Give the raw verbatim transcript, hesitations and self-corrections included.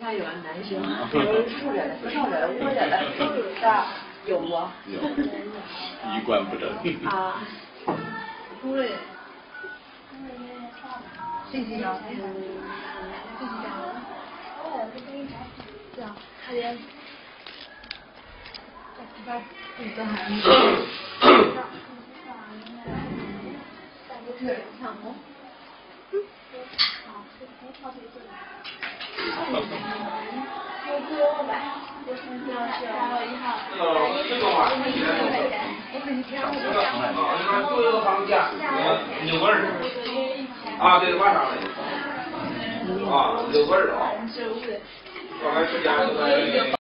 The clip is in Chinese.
还有男生，有竖着的，竖着的，窝着的，是吧？有不？ 有。衣冠不整。 啊。对。 信息呢？信息呢？这样，他连。把自己都还没。对，看红。好，这红超配色的。有自由版，有成交是三月一号。这个嘛，一千块钱。我每天我都上班。啊，自由房价，六个人。啊，对，晚上的。啊，六个人啊。十五的。我们之间都在。